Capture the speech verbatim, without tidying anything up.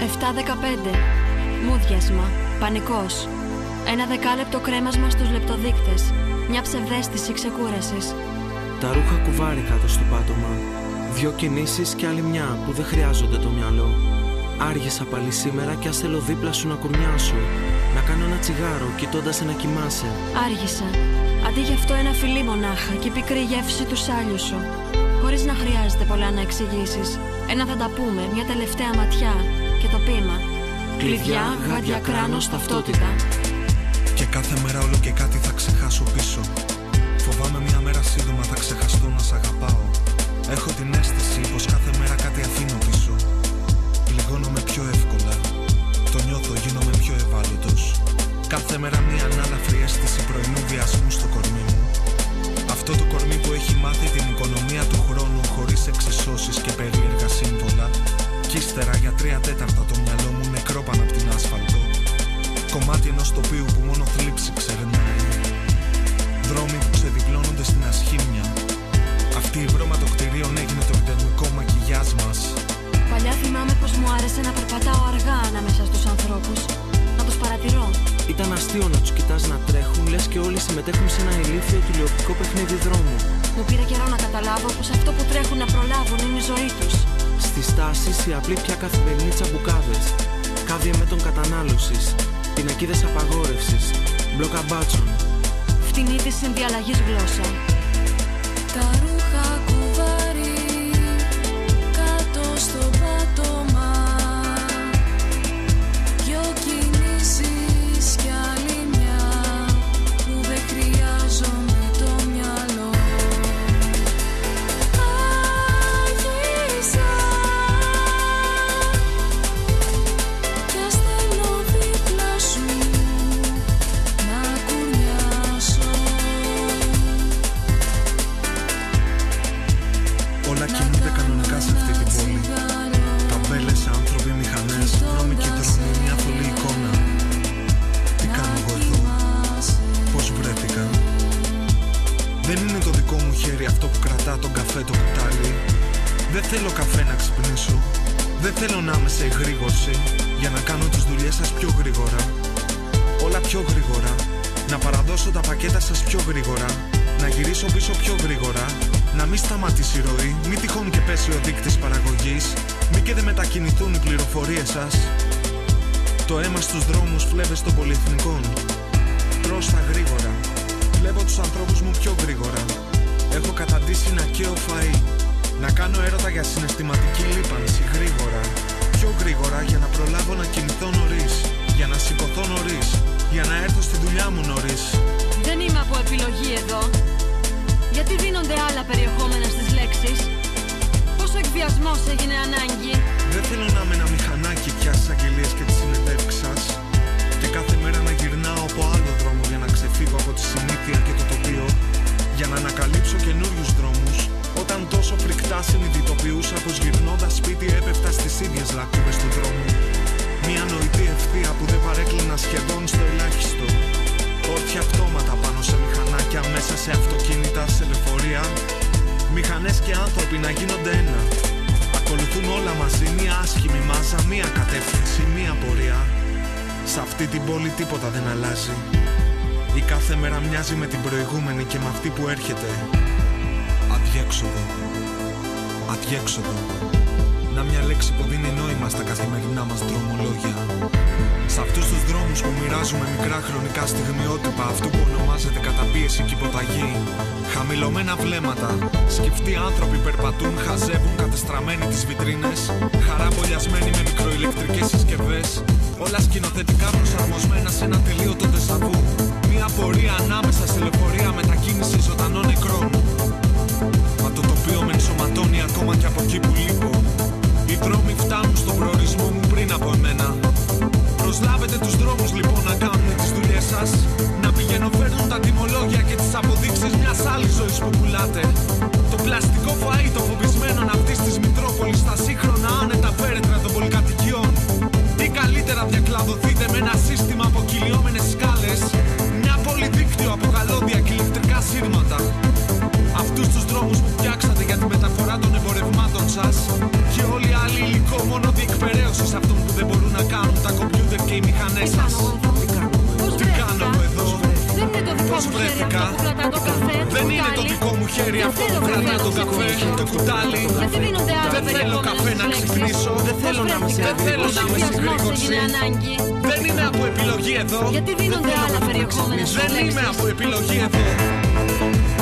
επτά δεκαπέντε. Μούδιασμα. Πανικός. Ένα δεκάλεπτο κρέμασμα στους λεπτοδείκτες. Μια ψευδαίσθηση ξεκούρασης. Τα ρούχα κουβάρι κάτω στο πάτωμα. Δυο κινήσεις και άλλη μια που δεν χρειάζονται το μυαλό. Άργησα πάλι σήμερα κι ας θέλω δίπλα σου να κουρνιάσω. Να κάνω ένα τσιγάρο κοιτώντας να κοιμάσαι. Άργησα. Αντί γι' αυτό ένα φιλί μονάχα και η πικρή γεύση του σάλιου σου. Χωρίς να χρειάζεται πολλά να εξηγήσεις. Ένα θα τα πούμε, μια τελευταία ματιά και το ποίημα. Κλειδιά, γάντια, κράνος, ταυτότητα. Και κάθε μέρα όλο και κάτι θα ξεχάσω πίσω. Φοβάμαι μια μέρα σύντομα θα ξεχαστώ να σ' αγαπάω. Έχω την αίσθηση πως κάθε μέρα κάτι αφήνω πίσω. Πληγώνομαι πιο εύκολα. Το νιώθω, γίνομαι πιο ευάλωτος. Κάθε μέρα μια ανάλαφρη αίσθηση πρωινού βιασμού στο κορμί μου. Αυτό το κορμί που έχει μάθει την οικονομία του χρόνου χωρίς εξισώσεις και περίεργα σύμβολα. Κι ύστερα για τρία τέταρτα το μυαλό μου νεκρό πάνω απ' την άσφαλτο. Κομμάτι ενός τοπίου που μόνο θλίψη ξερνάει. Δρόμοι που ξεδιπλώνονται στην ασχήμια. Αυτή η βρώμα των κτηρίων έγινε το επιδερμικό μακιγιάζ μας. Παλιά θυμάμαι πως μου άρεσε να περπατάω αργά ανάμεσα στους ανθρώπους. Να τους παρατηρώ. Ήταν αστείο να τους κοιτάς να τρέχουν, λες και όλοι συμμετέχουν σε ένα ηλίθιο τηλεοπτικό παιχνίδι δρόμου. Μου πήρε καιρό να καταλάβω πως αυτό που τρέχουν να προλάβουν είναι η ζωή τους. Στις τάσεις οι απλοί πια καθημερινοί τσαμπουκάδες. Κάδια με τον κατανάλωσης. Πινακίδες απαγόρευσης. Μπλοκαμπάτσων. Φτηνή της συνδιαλλαγής γλώσσα. Τα ρούχα κουβάρι κάτω στο πάτωμα. Δυο κινήσεις κι άλλη μια που δεν χρειάζομαι το μυαλό. Άργησα κι ας θέλω δίπλα σου να κουρνιάσω. Όλα κινούνται κανονικά σε αυτή την πόλη. Ταμπέλες, άνθρωποι, μηχανές, δρόμοι και δρόμοι, μια θολή εικόνα. Τι κάνω εγώ εδώ, πώς βρέθηκα. Δεν είναι το δικό μου χέρι αυτό που κρατά τον καφέ το κουτάλι. Δεν θέλω καφέ να ξυπνήσω. Δεν θέλω να είμαι σε εγρήγορση για να κάνω τις δουλειές σας πιο γρήγορα. Όλα πιο γρήγορα. Να παραδώσω τα πακέτα σας πιο γρήγορα. Να γυρίσω πίσω πιο γρήγορα. Να μην σταματήσει η ροή, μη τυχόν και πέσει ο δείκτης παραγωγής. Μη και δεν μετακινηθούν οι πληροφορίες σας. Το αίμα στους δρόμους φλέβες των πολυεθνικών. Τρώω στα γρήγορα. Βλέπω τους ανθρώπους μου πιο γρήγορα. Έχω καταντήσει να καίω φαΐ. Να κάνω έρωτα για συναισθηματική λίπανση γρήγορα. Πιο γρήγορα για να προλάβω να κινηθώ νωρίς. Για να σηκωθώ νωρίς. Για να έρθω στη δουλειά μου νωρίς. Δεν είμαι από επιλογή εδώ. Γιατί δίνονται άλλα περιεχόμενα στις λέξεις. Πόσο εκβιασμός έγινε ανάγκη. Δεν θέλω να είμαι ένα μηχανάκι πια στις αγγελίες και τις συνεντεύξεις σας. Και κάθε μέρα να γυρνάω από άλλο δρόμο για να ξεφύγω από τη συνήθεια και το τοπίο. Για να ανακαλύψω καινούριους δρόμους. Όταν τόσο φρικτά συνειδητοποιούσα πως γυρνώντας σπίτι έπεφτα στις ίδιες λακκούβες του δρόμου. Μια νοητή ευθεία που δεν παρέκλεινα σχεδόν στο ελάχιστο. Όρθια πτώματα πάνω σε μηχανάκια, μέσα σε αυτοκίνητα, σε λεωφορεία. Μηχανές και άνθρωποι να γίνονται ένα. Ακολουθούν όλα μαζί, μία άσχημη μάζα, μία κατεύθυνση, μία πορεία. Σε αυτή την πόλη τίποτα δεν αλλάζει. Η κάθε μέρα μοιάζει με την προηγούμενη και με αυτή που έρχεται. Αδιέξοδο. Αδιέξοδο. Να μια λέξη που δίνει νόημα στα καθημερινά μας δρομολόγια. Σε αυτούς τους δρόμους που μοιράζουμε μικρά χρονικά στιγμιότυπα αυτού που ονομάζεται καταπίεση και υποταγή. Χαμηλωμένα βλέμματα, σκεφτοί άνθρωποι περπατούν, χαζεύουν κατεστραμμένοι τις βιτρίνες. Χαράμπολιασμένοι με μικροηλεκτρικές συσκευές. Όλα σκηνοθετικά προσαρμοσμένα σε ένα τελείωτο ντεσαβού. Μια πορεία ανάμεσα σε λεωφορεία μετακίνηση ζωντανών νεκρών. Μα το τοπίο με ενσωματώνει ακόμα και από εκεί που λείπω. Οι δρόμοι φτάνουν στον προορισμό μου πριν από εμένα. Προσλάβετε τους δρόμους λοιπόν να κάνουν τις δουλειές σας. Να πηγαίνουν τα τιμολόγια και τις αποδείξεις μιας άλλης ζωής που πουλάτε. Το πλαστικό φαΐ των φοβισμένων αυτής της Μητρόπολης στα σύγχρονα άνετα πέρετρα των πολυκατοικιών. Ή καλύτερα διακλαδωθείτε με ένα σύστημα από κυλιόμενες σκάλες. Μια πόλη δίκτυο από καλώδια και ηλεκτρικά σύρματα. Αυτούς τους δρόμους που φτιάξατε για τη μεταφορά των εμπορευμάτων σας. Και όλοι οι άλλοι υλικό μόνο διεκπαιρέωσης αυτών που δεν μπορούν μηχανές σας. Τι κάνω εγώ εδώ? Δεν είναι το δικό Πώς μου χέρι βρέθηκα? αυτό που κρατά το καφέ. το Δεν είναι κουτάλι. το δικό μου χέρι Δεν αυτό θέλω που κρατά καφέ το να καφέ, σηκώσω. το κουτάλι. Γιατί δίνονται άλλα Δεν θέλω περιεχόμενα καφέ να στις ξυπνήσω. λέξεις. Δεν θέλω Πώς να είμαι σε βρέθηκα? θέλω να είμαι σε Ενθουσιασμός γρήγορση. έγινε ανάγκη. Δεν είναι από επιλογή εδώ. Γιατί δίνονται άλλα περιεχόμενα στις Δεν είμαι λέξεις. από επιλογή εδώ.